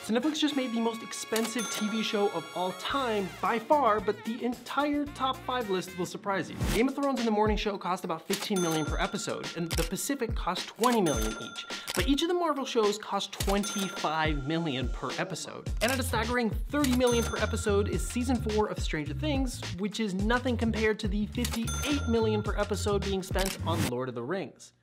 So Netflix just made the most expensive TV show of all time by far, but the entire top 5 list will surprise you. Game of Thrones and The Morning Show cost about $15 million per episode, and The Pacific cost $20 million each. But each of the Marvel shows cost $25 million per episode. And at a staggering $30 million per episode is season 4 of Stranger Things, which is nothing compared to the $58 million per episode being spent on Lord of the Rings.